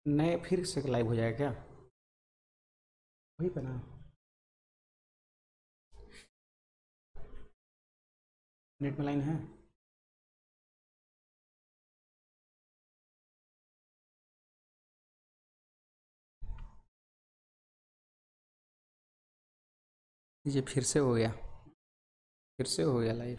नए फिर से लाइव हो जाएगा क्या? वही पे ना, नेट में लाइन है। ये फिर से हो गया, फिर से हो गया लाइव।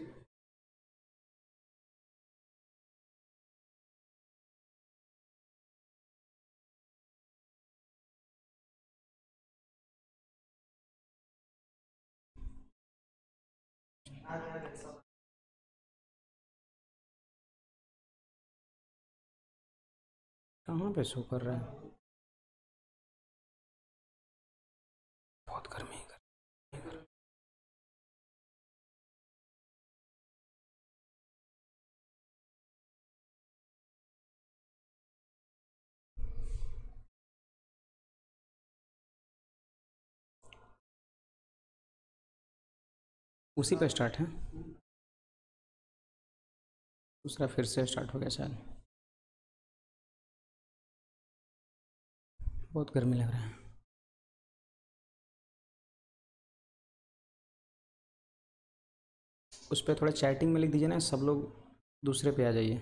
कहाँ पे शो कर रहा है? बहुत गर्मी है। उसी पे स्टार्ट है, दूसरा फिर से स्टार्ट हो गया शायद। बहुत गर्मी लग रहा है। उस पर थोड़ा चैटिंग में लिख दीजिए ना, सब लोग दूसरे पे आ जाइए।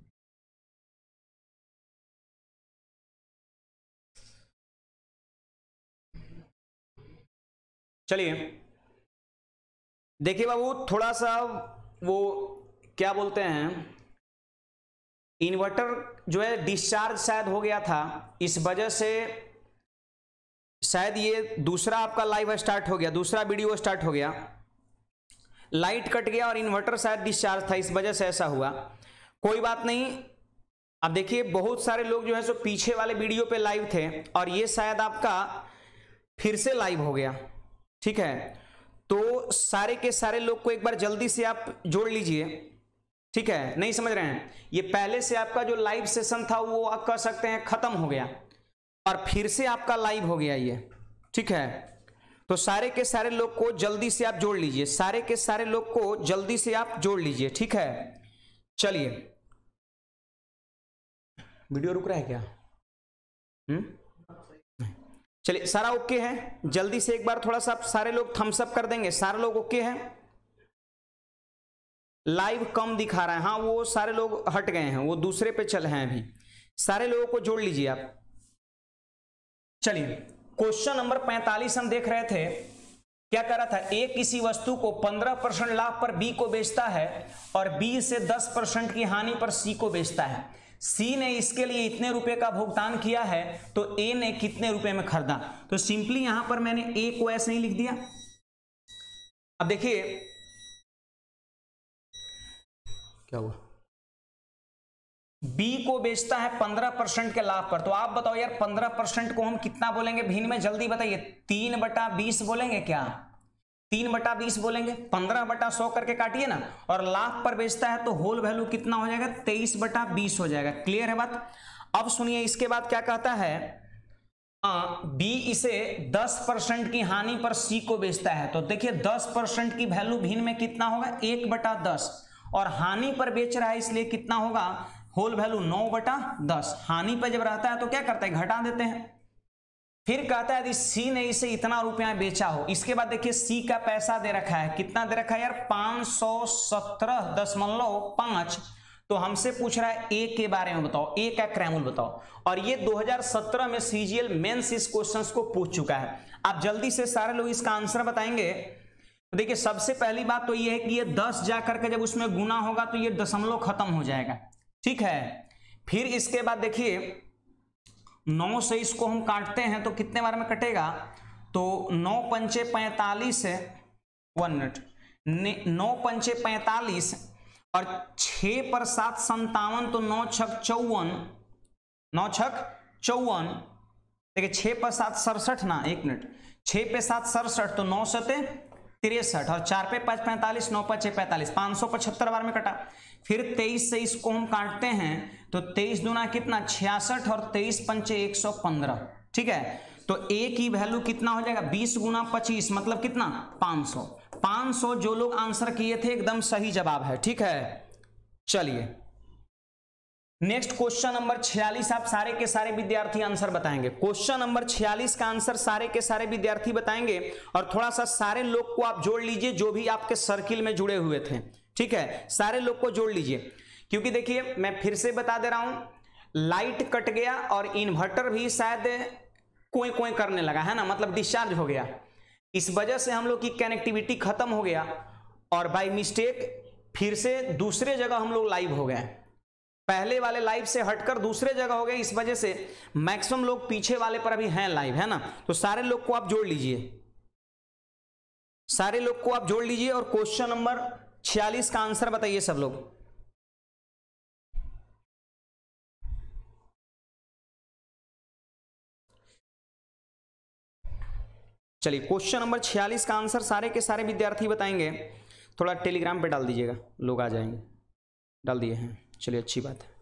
चलिए देखिए बाबू, थोड़ा सा वो क्या बोलते हैं, इन्वर्टर जो है डिस्चार्ज शायद हो गया था, इस वजह से शायद ये दूसरा आपका लाइव स्टार्ट हो गया, दूसरा वीडियो स्टार्ट हो गया, लाइट कट गया और इन्वर्टर शायद डिस्चार्ज था, इस वजह से ऐसा हुआ। कोई बात नहीं। अब देखिए बहुत सारे लोग जो है सो पीछे वाले वीडियो पे लाइव थे और ये शायद आपका फिर से लाइव हो गया, ठीक है। तो सारे के सारे लोग को एक बार जल्दी से आप जोड़ लीजिए, ठीक है। नहीं समझ रहे हैं, ये पहले से आपका जो लाइव सेशन था वो आप कह सकते हैं खत्म हो गया और फिर से आपका लाइव हो गया ये, ठीक है। तो सारे के सारे लोग को जल्दी से आप जोड़ लीजिए, सारे के सारे लोग को जल्दी से आप जोड़ लीजिए, ठीक है। चलिए, वीडियो रुक रहा है क्या? चलिए, सारा ओके है? जल्दी से एक बार थोड़ा सा सारे लोग थम्स अप कर देंगे, सारे लोग ओके हैं? लाइव कम दिखा रहा है, हाँ वो सारे लोग हट गए हैं, वो दूसरे पे चल हैं अभी। सारे लोगों को जोड़ लीजिए आप। चलिए, क्वेश्चन नंबर 45 हम देख रहे थे। क्या कर रहा था, ए किसी वस्तु को 15% लाभ पर बी को बेचता है और बी से 10% की हानि पर सी को बेचता है। सी ने इसके लिए इतने रुपए का भुगतान किया है तो ए ने कितने रुपए में खरीदा। तो सिंपली यहां पर मैंने ए को ऐसे ही लिख दिया। अब देखिए क्या हुआ, बी को बेचता है 15% के लाभ पर। तो आप बताओ यार 15% को हम कितना बोलेंगे भिन्न में, जल्दी बताइए। 3/20 बोलेंगे क्या? 3/20 बोलेंगे, 15/100 करके काटिए ना। और लाभ पर बेचता है तो होल वैल्यू कितना हो जाएगा? 23/20 हो जाएगा। क्लियर है बात? अब सुनिए इसके बाद क्या कहता है, बी इसे 10% की हानि पर सी को बेचता है। तो देखिए 10% की वैल्यू भिन्न में कितना होगा? 1/10, और हानि पर बेच रहा है इसलिए कितना होगा? Whole value 9/10। हानि पर जब रहता है तो क्या करते हैं, घटा देते हैं। फिर कहता है यदि सी ने इसे इतना रुपया बेचा हो। इसके बाद देखिए सी का पैसा दे रखा है, कितना दे रखा है यार? 517.5। तो हमसे पूछ रहा है ए के बारे में बताओ, ए का क्रैमुल बताओ। और ये 2017 में सीजीएल मेंस इस क्वेश्चंस को पूछ चुका है। आप जल्दी से सारे लोग इसका आंसर बताएंगे। तो देखिए सबसे पहली बात तो ये है कि ये 10 जाकर के जब उसमें गुना होगा तो ये दशमलव खत्म हो जाएगा, ठीक है। फिर इसके बाद देखिए 9 से इसको हम काटते हैं तो कितने बार में कटेगा? तो 9 पंचे 45 है, 1 मिनट, 9 पंचे 45 और 6 पर 7 57, तो 9 छक 54, 9 छक 54। देखिए 6 पर 7 67 ना, 1 मिनट, 6 पे 7 67, तो 9 सते 63 और 4 पे 5 45, 9 5 45, 575 बार में कटा। फिर 23 से इसको हम काटते हैं तो 23 दूना कितना? 66 और 23 पंचे 115, ठीक है। तो ए की वैल्यू कितना हो जाएगा? 20 गुना 25 मतलब कितना? 500। 500 जो लोग आंसर किए थे एकदम सही जवाब है, ठीक है। चलिए नेक्स्ट क्वेश्चन नंबर 46 आप सारे के सारे विद्यार्थी आंसर बताएंगे। क्वेश्चन नंबर 46 का आंसर सारे के सारे विद्यार्थी बताएंगे और थोड़ा सा सारे लोग को आप जोड़ लीजिए जो भी आपके सर्किल में जुड़े हुए थे, ठीक है, सारे लोग को जोड़ लीजिए, क्योंकि देखिए मैं फिर से बता दे रहा हूं, लाइट कट गया और इन्वर्टर भी शायद कोई कोई करने लगा है ना, मतलब डिस्चार्ज हो गया, इस वजह से हम लोग की कनेक्टिविटी खत्म हो गया और बाय मिस्टेक फिर से दूसरे जगह हम लोग लाइव हो गए, पहले वाले लाइव से हटकर दूसरे जगह हो गए, इस वजह से मैक्सिमम लोग पीछे वाले पर अभी हैं लाइव, है ना। तो सारे लोग को आप जोड़ लीजिए, सारे लोग को आप जोड़ लीजिए और क्वेश्चन नंबर 46 का आंसर बताइए सब लोग। चलिए क्वेश्चन नंबर 46 का आंसर सारे के सारे विद्यार्थी बताएंगे, थोड़ा टेलीग्राम पे डाल दीजिएगा, लोग आ जाएंगे। डाल दिए हैं, चलिए अच्छी बात है।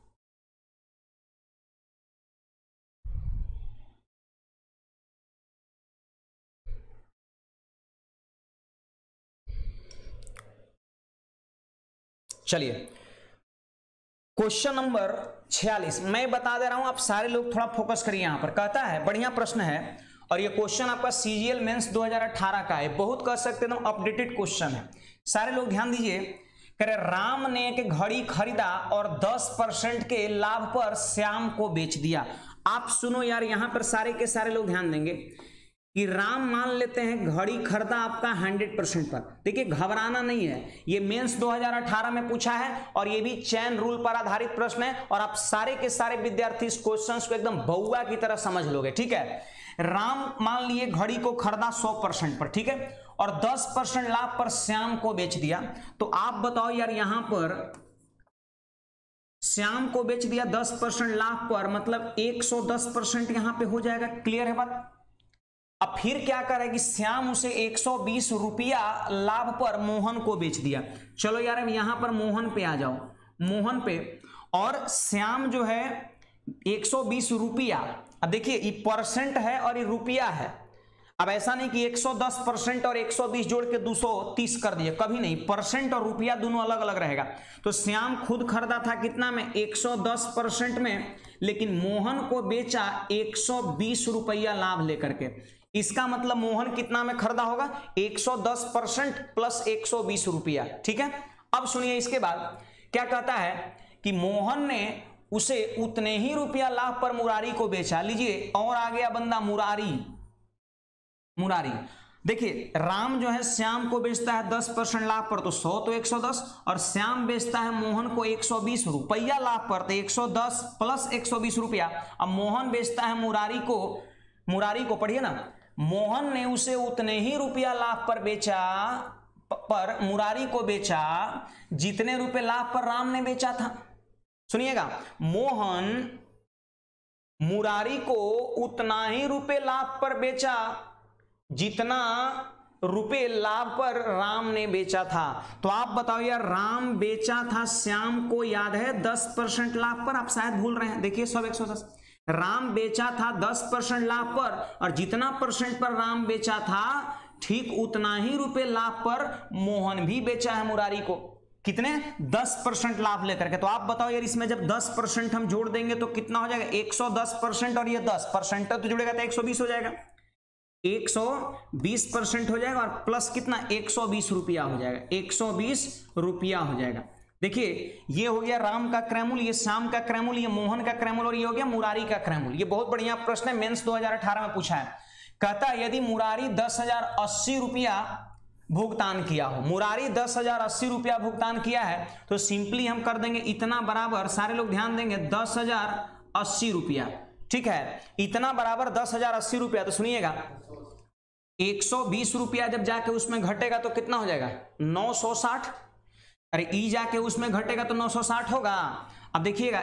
चलिए क्वेश्चन नंबर 46 मैं बता दे रहा हूं, आप सारे लोग थोड़ा फोकस करिए। यहां पर कहता है, बढ़िया प्रश्न है और ये क्वेश्चन आपका सीजीएल मेंस 2018 का है, बहुत कह सकते हैं अपडेटेड क्वेश्चन है। सारे लोग ध्यान दीजिए, करे राम ने एक घड़ी खरीदा और 10% के लाभ पर श्याम को बेच दिया। आप सुनो यार, यहां पर सारे के सारे लोग ध्यान देंगे कि राम मान लेते हैं घड़ी खरीदा आपका 100% पर। देखिए घबराना नहीं है, ये मेंस 2018 में पूछा है और ये भी चैन रूल पर आधारित प्रश्न है और आप सारे के सारे विद्यार्थी इस क्वेश्चन को एकदम बउआ की तरह समझ लोगे, ठीक है। राम मान लिए घड़ी को खरीदा 100% पर, ठीक है, और 10% लाभ पर श्याम को बेच दिया। तो आप बताओ यार, यहां पर श्याम को बेच दिया 10% लाभ पर, मतलब 110% यहां पे हो जाएगा। क्लियर है बात। अब फिर क्या करेगी, श्याम उसे 120 रुपया लाभ पर मोहन को बेच दिया। चलो यार अब यहां पर मोहन पे आ जाओ, मोहन पे, और श्याम जो है 120 रुपया। अब देखिए ये परसेंट है और ये रुपया है। अब ऐसा नहीं कि 110% और 120 जोड़ के 230 कर दिए, कभी नहीं, परसेंट और रुपया दोनों अलग अलग रहेगा। तो श्याम खुद खरीदा था कितना में, 110% में, लेकिन मोहन को बेचा 120 रुपया लाभ लेकर के। इसका मतलब मोहन कितना में खरीदा होगा, 110% प्लस 120 रुपया, ठीक है। अब सुनिए इसके बाद क्या कहता है कि मोहन ने उसे उतने ही रुपया लाभ पर मुरारी को बेचा। लीजिए और आ गया बंदा मुरारी। मुरारी देखिए, राम जो है श्याम को बेचता है 10% लाभ पर, तो 100 तो 110, और श्याम बेचता है मोहन को 120 रुपया लाभ पर, तो 110 प्लस 120 रुपया। अब मोहन बेचता है मुरारी को पढ़िए ना, मोहन ने उसे उतने ही रुपया लाभ पर बेचा, पर मुरारी को बेचा जितने रुपए लाभ पर राम ने बेचा था। सुनिएगा, मोहन मुरारी को उतना ही रुपए लाभ पर बेचा जितना रुपए लाभ पर राम ने बेचा था। तो आप बताओ यार, राम बेचा था श्याम को, याद है, 10% लाभ पर। आप शायद भूल रहे हैं, देखिए सब 110। राम बेचा था 10% लाभ पर, और जितना परसेंट पर राम बेचा था ठीक उतना ही रुपए लाभ पर मोहन भी बेचा है मुरारी को। कितने, 10% लाभ लेकर के। तो आप बताओ यार, इसमें जब 10% हम जोड़ देंगे तो कितना हो जाएगा, 110% और ये 10% तो जुड़ेगा तो 120 हो जाएगा, 120% हो जाएगा, और प्लस कितना, 120 रुपया हो जाएगा, 120 रुपया हो जाएगा। देखिए ये हो गया राम का क्रैमूल, ये श्याम का क्रैमूल, ये मोहन का क्रैमूल, और ये हो गया मुरारी का क्रैमूल। ये बहुत बढ़िया प्रश्न है, मेंस 2018 में पूछा है। कहता है यदि मुरारी 10,080 रुपया भुगतान किया हो, मुरारी 10,080 रुपया भुगतान किया है, तो सिंपली हम कर देंगे इतना बराबर, सारे लोग ध्यान देंगे, 10,080 रुपया, ठीक है, इतना बराबर 10,080 रुपया। तो सुनिएगा 120 रुपया जब जाके उसमें घटेगा तो कितना हो जाएगा, 960। अरे ई जाके उसमें घटेगा तो 960 होगा। अब देखिएगा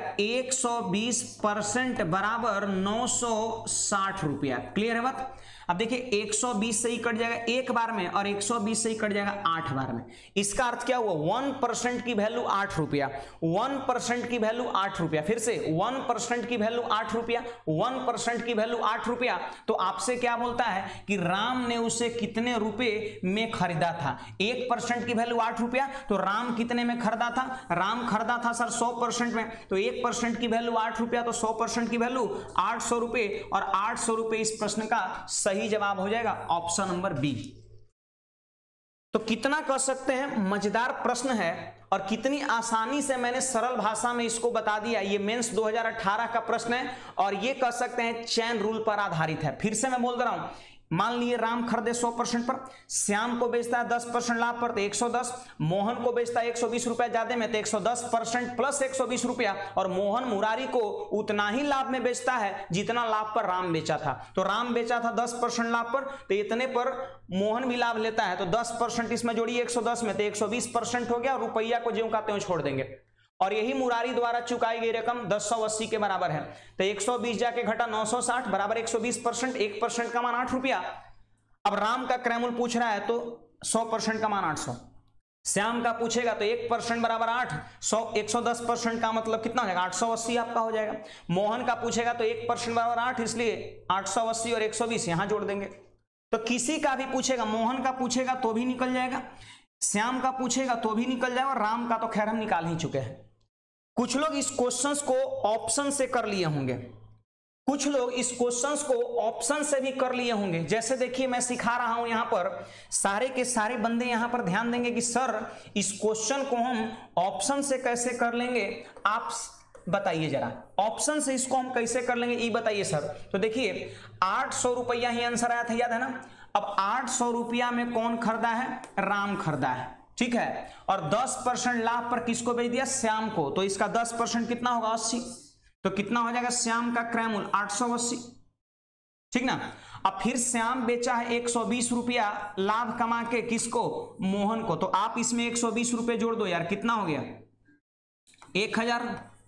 120% बराबर 960 रुपया। क्लियर है बात। अब देखिए 120 से ही कट जाएगा एक बार में, और 120 से ही कट जाएगा 8 बार में। इसका अर्थ क्या हुआ, 1% की वैल्यू 8 रुपया, 1% की वैल्यू 8 रुपया, फिर से 1% की वैल्यू 8 रुपया, 1% की वैल्यू 8 रुपया। तो आपसे क्या बोलता है कि राम ने उसे कितने रुपए में खरीदा था। 1% की वैल्यू 8 रुपया, तो राम कितने में खरीदा था, राम खरीदा था सर 100% में, तो 1% की वैल्यू 8 रुपया, तो 100% की वैल्यू 800 रुपए, और 800 रुपए इस प्रश्न का सही जवाब हो जाएगा ऑप्शन नंबर बी। तो कितना कह सकते हैं मजेदार प्रश्न है, और कितनी आसानी से मैंने सरल भाषा में इसको बता दिया। ये मेंस 2018 का प्रश्न है, और ये कह सकते हैं चैन रूल पर आधारित है। फिर से मैं बोल रहा हूं, मान लिए राम खरीदे 100% पर, श्याम को बेचता है 10% लाभ पर तो 110, मोहन को बेचता है 120 रुपया ज्यादा में तो 110% प्लस 120 रुपया, और मोहन मुरारी को उतना ही लाभ में बेचता है जितना लाभ पर राम बेचा था। तो राम बेचा था 10% लाभ पर, तो इतने पर मोहन भी लाभ लेता है, तो 10% इसमें जोड़िए 110 में तो 120% हो गया, और रुपया को ज्यों का त्यों छोड़ देंगे। और यही मुरारी द्वारा चुकाई गई रकम 1080 के बराबर है, तो 120 जाके घटा 960 बराबर 120%, 1% का मान 8 रुपया। अब राम का क्रैमुल पूछ रहा है तो 100% का मान 800, श्याम का पूछेगा तो 1% बराबर 8, 110% का मतलब कितना हो जाएगा 880 आपका हो जाएगा। मोहन का पूछेगा तो 1% बराबर 8, इसलिए 880 और 120 यहां जोड़ देंगे। तो किसी का भी पूछेगा, मोहन का पूछेगा तो भी निकल जाएगा, श्याम का पूछेगा तो भी निकल जाएगा, और राम का तो खैर हम निकाल ही चुके हैं। कुछ लोग इस क्वेश्चंस को ऑप्शन से कर लिए होंगे, कुछ लोग इस क्वेश्चंस को ऑप्शन से भी कर लिए होंगे। जैसे देखिए मैं सिखा रहा हूं यहां पर, सारे के सारे बंदे यहां पर ध्यान देंगे कि सर इस क्वेश्चन को हम ऑप्शन से कैसे कर लेंगे, आप बताइए जरा, ऑप्शन से इसको हम कैसे कर लेंगे ये बताइए सर। तो देखिए 800 रुपया ही आंसर आया था, याद है ना। अब 800 रुपया में कौन खरीदा है, राम खरीदा है, ठीक है, और 10% लाभ पर किसको बेच दिया, श्याम को, तो इसका 10% कितना होगा 80, तो कितना हो जाएगा श्याम का क्रयमूल्य 880, ठीक ना। अब फिर श्याम बेचा है 120 रुपया लाभ कमा के, किसको, मोहन को, तो आप इसमें 120 रुपए जोड़ दो यार, कितना हो गया 1000,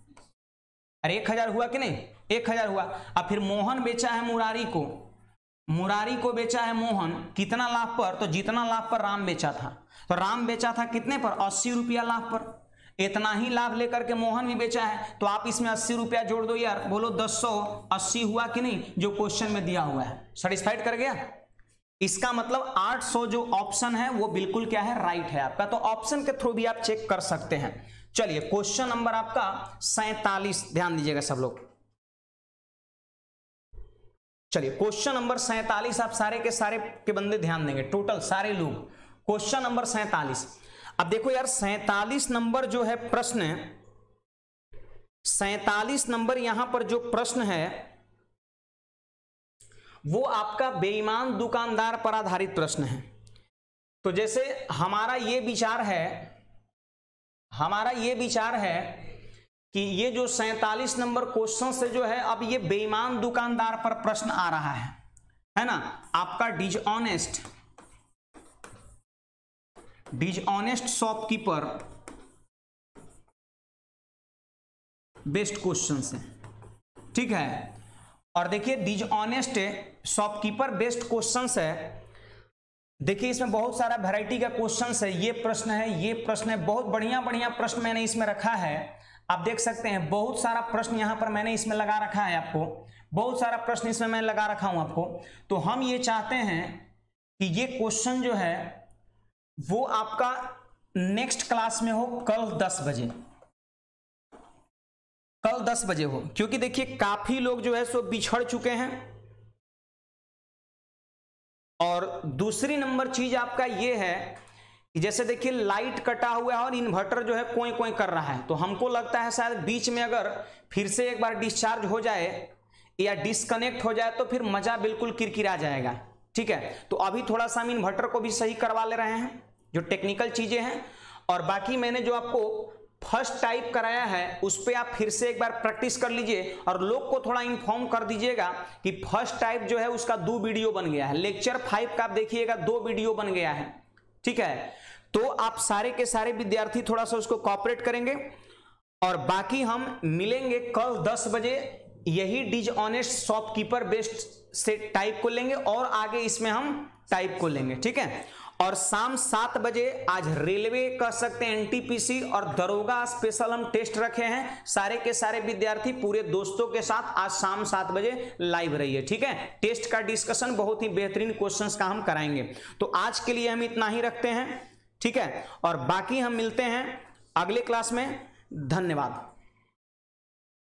अरे 1000 हुआ कि नहीं, 1000 हुआ। अब फिर मोहन बेचा है मुरारी को, मुरारी को बेचा है मोहन कितना लाभ पर, तो जितना लाभ पर राम बेचा था, तो राम बेचा था कितने पर 80 रुपया लाभ पर, इतना ही लाभ लेकर के मोहन भी बेचा है, तो आप इसमें 80 रुपया जोड़ दो यार, बोलो 1080 हुआ कि नहीं, जो क्वेश्चन में दिया हुआ है। सेटिस्फाइड कर गया। इसका मतलब 800 जो ऑप्शन है वो बिल्कुल क्या है, राइट है आपका। तो ऑप्शन के थ्रू भी आप चेक कर सकते हैं। चलिए क्वेश्चन नंबर आपका 47, ध्यान दीजिएगा सब लोग। चलिए क्वेश्चन नंबर 47, आप सारे के सारे के बंदे ध्यान देंगे, टोटल सारे लोग। क्वेश्चन नंबर 47, अब देखो यार 47 नंबर जो है प्रश्न, 47 नंबर यहां पर जो प्रश्न है वो आपका बेईमान दुकानदार पर आधारित प्रश्न है। तो जैसे हमारा ये विचार है कि ये जो 47 नंबर क्वेश्चन से जो है, अब ये बेईमान दुकानदार पर प्रश्न आ रहा है ना, आपका डिसऑनेस्ट शॉपकीपर बेस्ट क्वेश्चन है, ठीक है। और देखिए डिसऑनेस्ट शॉपकीपर बेस्ट क्वेश्चन है, देखिए इसमें बहुत सारा वैरायटी का क्वेश्चन है, ये प्रश्न है, ये प्रश्न है, बहुत बढ़िया बढ़िया प्रश्न मैंने इसमें रखा है। आप देख सकते हैं बहुत सारा प्रश्न यहां पर मैंने इसमें लगा रखा है, आपको बहुत सारा प्रश्न इसमें मैं लगा रखा हूं आपको। तो हम ये चाहते हैं कि ये क्वेश्चन जो है वो आपका नेक्स्ट क्लास में हो, कल 10 बजे, कल 10 बजे हो, क्योंकि देखिए काफी लोग जो है सो बिछड़ चुके हैं। और दूसरी नंबर चीज आपका ये है कि जैसे देखिए लाइट कटा हुआ है और इन्वर्टर जो है कोई कोई कर रहा है, तो हमको लगता है शायद बीच में अगर फिर से एक बार डिस्चार्ज हो जाए या डिस्कनेक्ट हो जाए तो फिर मजा बिल्कुल किरकिरा जाएगा, ठीक है। तो अभी थोड़ा सा हम इन्वर्टर को भी सही करवा ले रहे हैं, जो टेक्निकल चीजें हैं। और बाकी मैंने जो आपको फर्स्ट टाइप कराया है उस पर आप फिर से एक बार प्रैक्टिस कर लीजिए, और लोग को थोड़ा इन्फॉर्म कर दीजिएगा कि फर्स्ट टाइप जो है उसका 2 वीडियो बन गया है, लेक्चर 5 का आप देखिएगा 2 वीडियो बन गया है, ठीक है। तो आप सारे के सारे विद्यार्थी थोड़ा सा उसको कॉपरेट करेंगे, और बाकी हम मिलेंगे कल 10 बजे, यही डिसऑनेस्ट शॉपकीपर बेस्ट से टाइप को लेंगे और आगे इसमें हम टाइप को लेंगे, ठीक है। और शाम 7 बजे आज रेलवे कह सकते हैं एनटीपीसी और दरोगा स्पेशल हम टेस्ट रखे हैं, सारे के सारे विद्यार्थी पूरे दोस्तों के साथ आज शाम 7 बजे लाइव रहिए, ठीक है। टेस्ट का डिस्कशन बहुत ही बेहतरीन क्वेश्चंस का हम कराएंगे। तो आज के लिए हम इतना ही रखते हैं, ठीक है, और बाकी हम मिलते हैं अगले क्लास में। धन्यवाद।